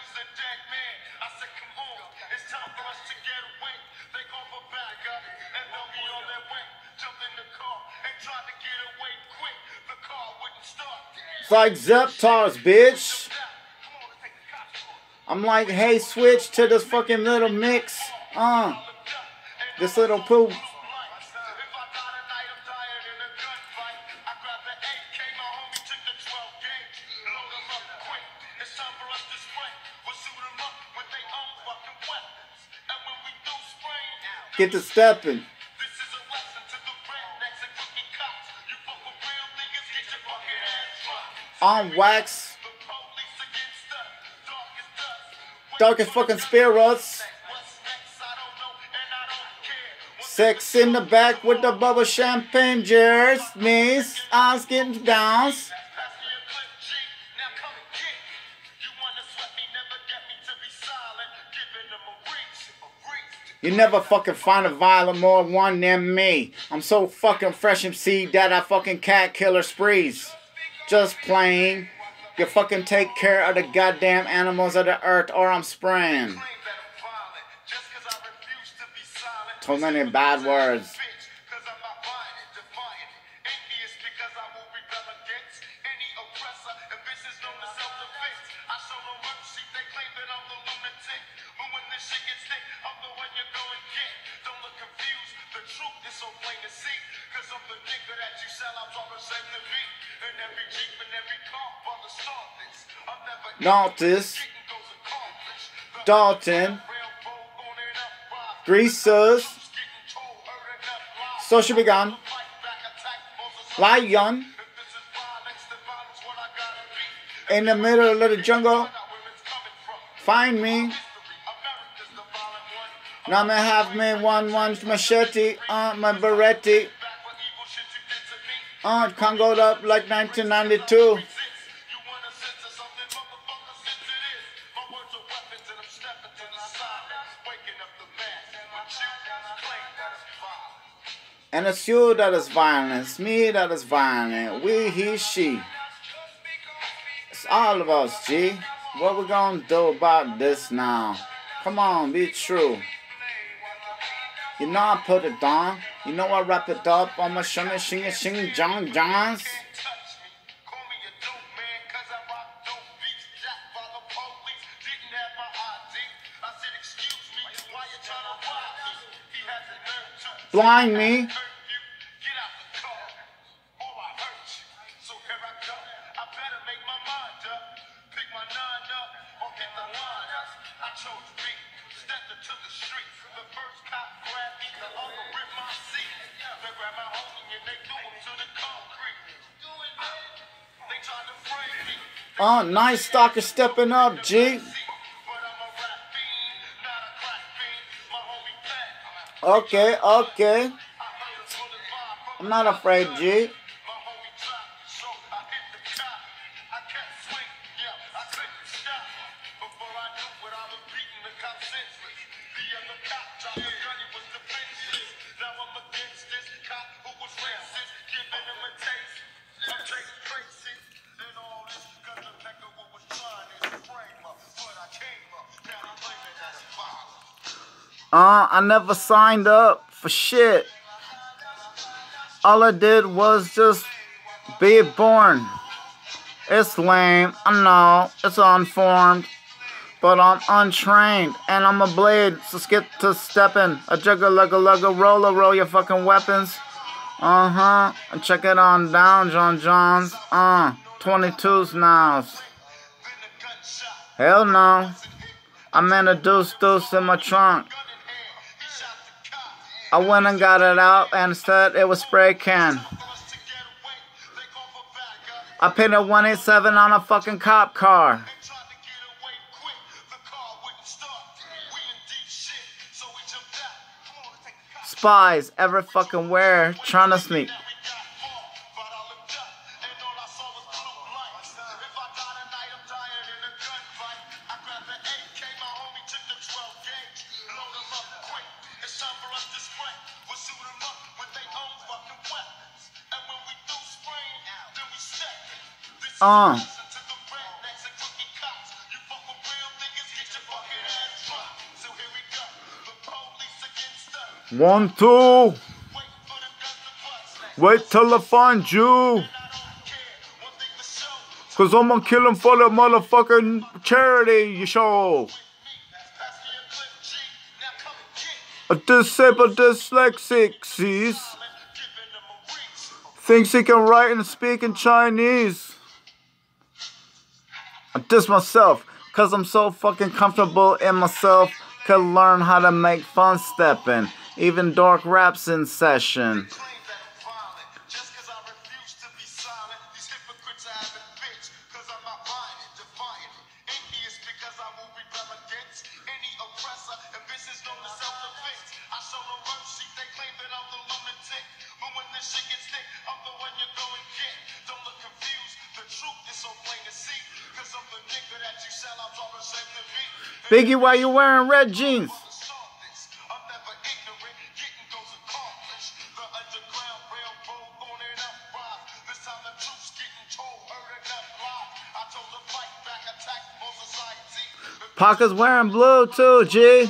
It's like Zeptars, bitch. I'm like, hey, switch to this fucking little mix. This little poop. Get to stepping. On wax. Darkest fucking spirits. Sex in the back with the bubble champagne jars. Miss, eyes getting down. You never fucking find a violent more one than me. I'm so fucking fresh MC that I fucking cat killer sprees. Just plain. You fucking take care of the goddamn animals of the earth or I'm spraying. So many bad words. Nautis, Dalton, Greasers, Social Begun, Lion, in the middle of the jungle, find me. Now me have me one machete, my Beretti, Congoed up like 1992. And it's you that is violent, it's me that is violent, we, he, she. It's all of us, G. What we gonna do about this now? Come on, be true. You know I put it down. You know I wrap it up on my shimmy, shing, John Johns. Blind me. Oh, nice stalker stepping up, G. Okay, okay. I'm not afraid, G. I never signed up for shit. All I did was just be born. It's lame, I know, it's unformed, but I'm untrained, and I'm a blade, so skip to steppin'. A jugger, lugga, roll your fucking weapons. And check it on down, John Johns. 22s now. Hell no. I'm in a deuce in my trunk. I went and got it out and said it was spray can. I paid a 187 on a fucking cop car. Spies every fucking where trying to sneak. 1, 2. Wait till I find you. Cause I'm gonna kill him for the motherfucking charity show. A disabled dyslexic sees. Thinks he can write and speak in Chinese. I diss myself, cause I'm so fucking comfortable in myself. Could learn how to make fun stepping. Even dark raps in session. Biggie, why you wearing red jeans? Parker's wearing blue too, G.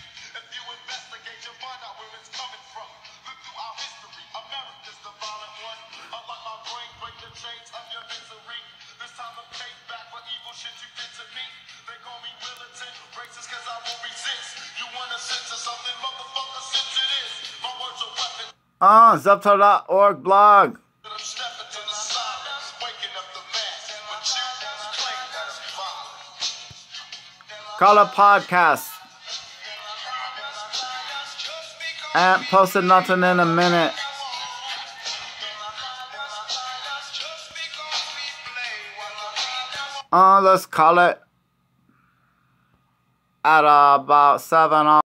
Zepto.org blog. Call it podcast. Ain't posted nothing in a minute. Let's call it at about 7